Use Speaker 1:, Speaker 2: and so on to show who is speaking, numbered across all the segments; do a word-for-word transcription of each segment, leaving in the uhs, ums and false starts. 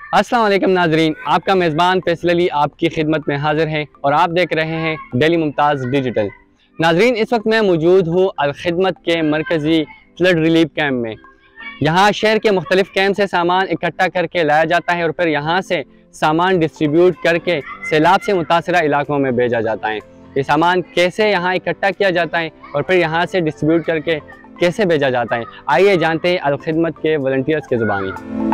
Speaker 1: अस्सलाम वालेकुम नाजरीन, आपका मेज़बान फैसल अली आपकी खिदमत में हाजिर है और आप देख रहे हैं डेली मुमताज़ डिजिटल। नाजरीन, इस वक्त मैं मौजूद हूँ अल खिदमत के मरकज़ी फ्लड रिलीफ कैम्प में। यहाँ शहर के मुख्तलिफ़ कैम्प से सामान इकट्ठा करके लाया जाता है और फिर यहाँ से सामान डिस्ट्रीब्यूट करके सैलाब से मुतासरा इलाकों में भेजा जाता है। ये सामान कैसे यहाँ इकट्ठा किया जाता है और फिर यहाँ से डिस्ट्रीब्यूट करके कैसे भेजा जाता है, आइए जानते हैं अल खिदमत के वॉलंटियर्स के ज़ुबानी।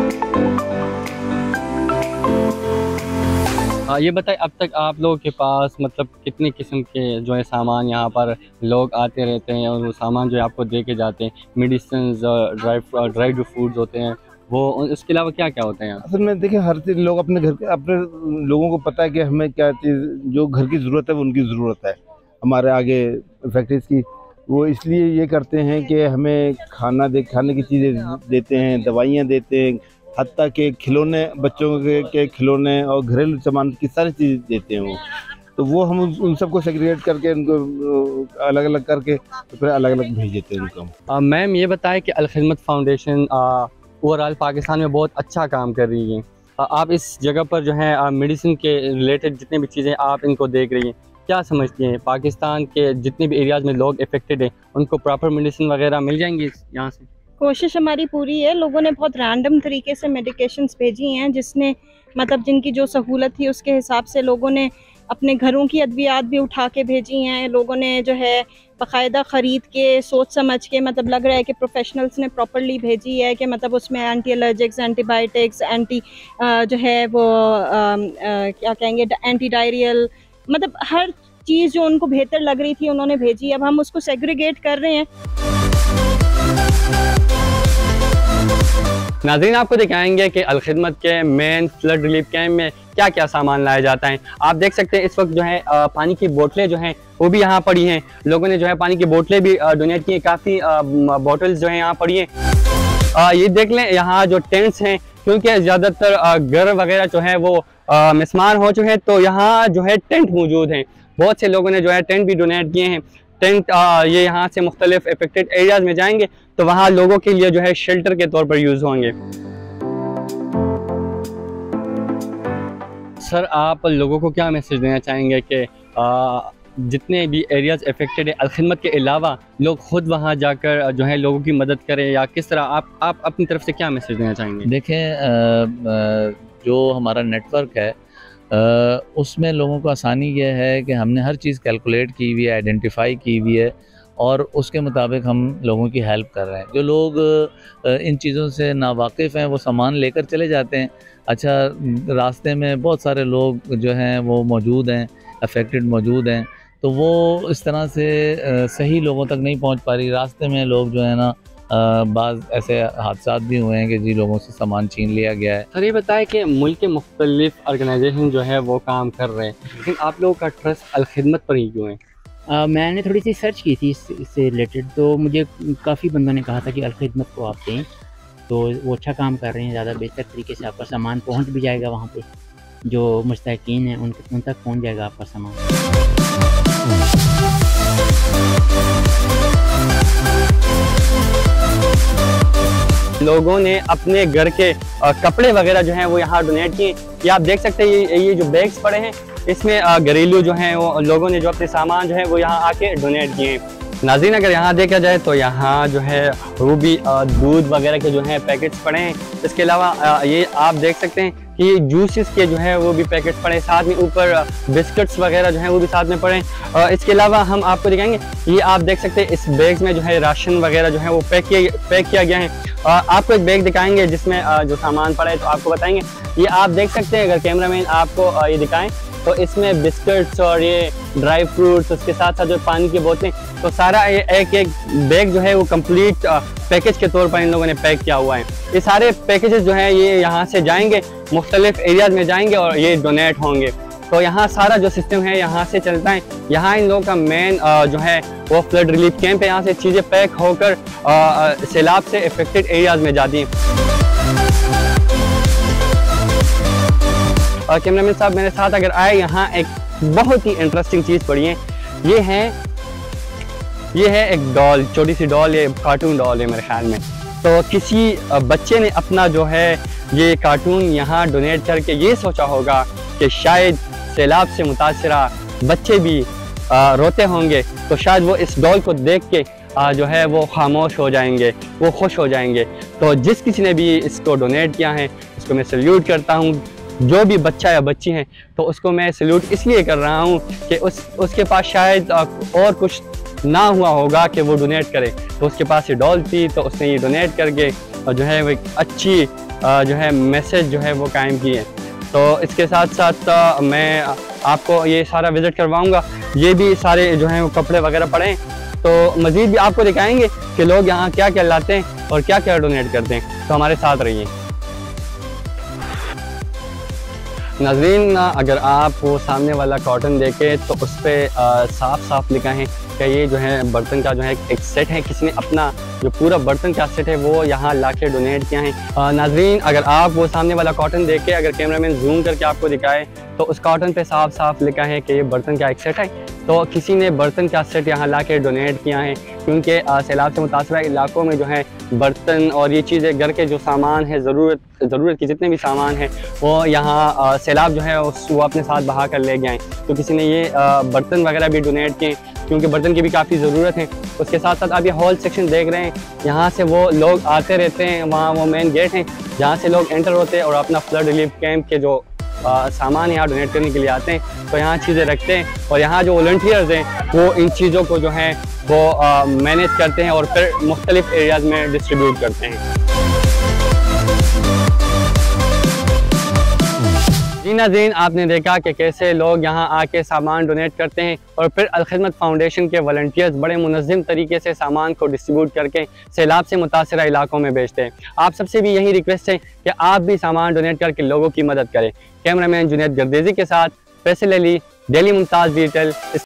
Speaker 1: आ, ये बताएं, अब तक आप लोगों के पास मतलब कितनी किस्म के जो है सामान यहाँ पर लोग आते रहते हैं और वो सामान जो है आपको दे के जाते हैं, मेडिसिन, ड्राई ड्राइड फूड्स होते हैं, वो इसके अलावा क्या क्या होता है यहाँ?
Speaker 2: असल में देखिए, हर चीज़ लोग अपने घर के अपने लोगों को पता है कि हमें क्या चीज़ जो घर की ज़रूरत है वो उनकी ज़रूरत है हमारे आगे फैक्ट्रीज की। वो इसलिए ये करते हैं कि हमें खाना दे खाने की चीज़ें देते हैं, दवाइयाँ देते हैं, हत्ता के खिलौने, बच्चों के, के खिलौने और घरेलू सामान की सारी चीज़ देते हैं वो। तो वो हम उन सबको सेग्रीगेट करके उनको अलग अलग करके तो फिर अलग अलग भेज देते हैं उनको।
Speaker 1: मैम, ये बताएं कि अल खिदमत फाउंडेशन ओवरऑल पाकिस्तान में बहुत अच्छा काम कर रही है। आ, आप इस जगह पर जो है मेडिसिन के रिलेटेड जितने भी चीज़ें आप इनको देख रही हैं, क्या समझती हैं पाकिस्तान के जितने भी एरियाज़ में लोग अफेक्टेड हैं उनको प्रॉपर मेडिसिन वगैरह मिल जाएंगी यहाँ से?
Speaker 3: कोशिश हमारी पूरी है। लोगों ने बहुत रैंडम तरीके से मेडिकेशंस भेजी हैं, जिसने मतलब जिनकी जो सहूलत थी उसके हिसाब से लोगों ने अपने घरों की अद्वियात भी उठा के भेजी हैं। लोगों ने जो है बाकायदा ख़रीद के सोच समझ के, मतलब लग रहा है कि प्रोफेशनल्स ने प्रॉपरली भेजी है कि मतलब उसमें एंटी एलर्जिक्स, एंटीबायोटिक्स, एंटी जो है वो आ, आ, क्या कहेंगे एंटी डायरियल, मतलब हर चीज़ जो उनको बेहतर लग रही थी उन्होंने भेजी। अब हम उसको सेग्रीगेट कर रहे हैं।
Speaker 1: नाज़रीन, आपको दिखाएंगे कि अल खिदमत के मेन फ्लड रिलीफ कैम्प में क्या क्या सामान लाया जाता है। आप देख सकते हैं इस वक्त जो है आ, पानी की बोतलें जो हैं वो भी यहाँ पड़ी हैं। लोगों ने जो है पानी की बोतलें भी डोनेट की हैं, काफ़ी बोतल्स जो हैं यहाँ पड़ी हैं। ये देख लें, यहाँ जो टेंट्स हैं, क्योंकि ज़्यादातर घर वगैरह जो है वो मिसमार हो चुके हैं, तो यहाँ जो है टेंट मौजूद हैं। बहुत से लोगों ने जो है टेंट भी डोनेट किए हैं। टेंट आ, ये यहाँ से मुख्तलिफ अफेक्टेड एरियाज़ में जाएंगे तो वहाँ लोगों के लिए जो है शेल्टर के तौर पर यूज़ होंगे। सर, आप लोगों को क्या मैसेज देना चाहेंगे कि जितने भी एरियाज़ अफेक्टेड है अल खिदमत के अलावा लोग खुद वहाँ जाकर जो है लोगों की मदद करें, या किस तरह आप आप अपनी तरफ से क्या मैसेज देना चाहेंगे?
Speaker 4: देखें, जो हमारा नेटवर्क है Uh, उसमें लोगों को आसानी यह है कि हमने हर चीज़ कैलकुलेट की हुई है, आइडेंटिफाई की हुई है और उसके मुताबिक हम लोगों की हेल्प कर रहे हैं। जो लोग uh, इन चीज़ों से नावाकिफ़ हैं वो सामान लेकर चले जाते हैं। अच्छा, रास्ते में बहुत सारे लोग जो हैं वो मौजूद हैं, अफेक्टेड मौजूद हैं, तो वो इस तरह से uh, सही लोगों तक नहीं पहुँच पा रही। रास्ते में लोग जो है ना बाज़ ऐसे हादसात भी हुए हैं कि जी लोगों से सामान छीन लिया गया है।
Speaker 1: सर, ये बताएं कि मुल्क के मुख्तलिफ ऑर्गेनाइजेशन जो है वो काम कर रहे हैं, लेकिन आप लोगों का ट्रस्ट अल खिदमत पर ही क्यों है?
Speaker 5: आ, मैंने थोड़ी सी सर्च की थी इससे रिलेटेड, तो मुझे काफ़ी बंदों ने कहा था कि अल खिदमत को आप दें, तो वो अच्छा काम कर रहे हैं, ज़्यादा बेहतर तरीके से आपका सामान पहुँच भी जाएगा वहाँ पर, जो मुस्तहिकीन हैं उन उन तक पहुँच जाएगा आपका सामान।
Speaker 1: लोगों ने अपने घर के कपड़े वगैरह जो हैं वो यहाँ डोनेट किए। ये आप देख सकते हैं, ये ये जो बैग्स पड़े हैं इसमें घरेलू जो हैं वो लोगों ने जो अपने सामान जो है वो यहाँ आके डोनेट किए हैं। नाज़रीन, अगर यहाँ देखा जाए तो यहाँ जो है वो भी दूध वगैरह के जो है पैकेट्स पड़े हैं। इसके अलावा ये आप देख सकते हैं कि ये जूसेस के जो है वो भी पैकेट्स पड़े हैं, साथ में ऊपर बिस्किट्स वगैरह जो हैं वो भी साथ में पड़े हैं। इसके अलावा हम आपको दिखाएंगे, ये आप देख सकते हैं इस बैग्स में जो है राशन वगैरह जो है वो पैक किया पैक किया गया है। आपको एक बैग दिखाएंगे जिसमें जो सामान पड़ा है तो आपको बताएंगे। ये आप देख सकते हैं, अगर कैमरामैन आपको ये दिखाएं तो इसमें बिस्किट्स और ये ड्राई फ्रूट्स, उसके साथ साथ जो पानी की बोतलें, तो सारा ये एक एक बैग जो है वो कंप्लीट पैकेज के तौर पर इन लोगों ने पैक किया हुआ है। ये सारे पैकेजेस जो हैं ये यहाँ से जाएंगे, मुख्तलिफ एरियाज़ में जाएंगे और ये डोनेट होंगे। तो यहाँ सारा जो सिस्टम है यहाँ से चलता है। यहाँ इन लोगों का मेन जो है वो फ्लड रिलीफ कैंप है। यहाँ से चीज़ें पैक होकर सैलाब से अफेक्टेड एरियाज़ में जाती हैं। और कैमरामैन साहब मेरे साथ अगर आए, यहाँ एक बहुत ही इंटरेस्टिंग चीज़ पड़ी है। ये है ये है एक डॉल, छोटी सी डॉल, ये कार्टून डॉल है मेरे ख्याल में। तो किसी अ, बच्चे ने अपना जो है ये कार्टून यहाँ डोनेट करके ये सोचा होगा कि शायद सैलाब से मुतासरा बच्चे भी आ, रोते होंगे, तो शायद वो इस डॉल को देख के आ, जो है वो खामोश हो जाएंगे, वो खुश हो जाएंगे। तो जिस किसी ने भी इसको डोनेट किया है उसको मैं सल्यूट करता हूँ। जो भी बच्चा या बच्ची हैं तो उसको मैं सल्यूट इसलिए कर रहा हूँ कि उस उसके पास शायद आ, और कुछ ना हुआ होगा कि वो डोनेट करे, तो उसके पास ये डॉल थी तो उसने ये डोनेट करके और जो है वो एक अच्छी आ, जो है मैसेज जो है वो कायम की है। तो इसके साथ साथ आ, मैं आपको ये सारा विज़िट करवाऊंगा। ये भी सारे जो हैं वो कपड़े वगैरह पड़े हैं, तो मज़ीद भी आपको दिखाएंगे कि लोग यहाँ क्या क्या लाते हैं और क्या क्या डोनेट करते हैं। तो हमारे साथ रहिए। नाज़रीन, अगर आप वो सामने वाला कॉटन देखें तो उस पर साफ साफ लिखा है कि ये जो है बर्तन का जो है एक सेट है। किसी ने अपना जो पूरा बर्तन का सेट है वो यहाँ ला के डोनेट किया है। नाज़रीन, अगर आप वो सामने वाला कॉटन देखें, अगर कैमरामैन जूम करके आपको दिखाए तो उस कॉटन पे साफ साफ लिखा है कि ये बर्तन का एक सेट है। तो किसी ने बर्तन का सेट यहाँ ला के डोनेट किया है, क्योंकि सैलाब से मुतासरा इलाकों में जो है बर्तन और ये चीज़ें, घर के जो सामान है, ज़रूरत ज़रूरत के जितने भी सामान हैं वो यहाँ सैलाब जो है उस वो अपने साथ बहा कर ले गए हैं। तो किसी ने ये आ, बर्तन वगैरह भी डोनेट किए, क्योंकि बर्तन की भी काफ़ी ज़रूरत है। उसके साथ साथ आप ये हॉल सेक्शन देख रहे हैं, यहाँ से वो लोग आते रहते हैं। वहाँ वो मेन गेट है जहाँ से लोग एंटर होते हैं और अपना फ्लड रिलीफ कैंप के जो आ, सामान यहाँ डोनेट करने के लिए आते हैं, तो यहाँ चीज़ें रखते हैं और यहाँ जो वॉलंटियर्स हैं वो इन चीज़ों को जो है वो मैनेज करते हैं और फिर मुख्तलिफ एरियाज़ में डिस्ट्रीब्यूट करते हैं। जी नाज़रीन, आपने देखा कि कैसे लोग यहाँ आके सामान डोनेट करते हैं और फिर अलखिदमत फाउंडेशन के वॉलंटियर्स बड़े मुनज़्ज़म तरीके से सामान को डिस्ट्रीब्यूट करके सैलाब से मुतासरा इलाकों में भेजते हैं। आप सबसे भी यही रिक्वेस्ट है कि आप भी सामान डोनेट करके लोगों की मदद करें। कैमरामैन जुनैद गर्देजी के साथ फैसल अली, डेली मुमताज़ डिजिटल।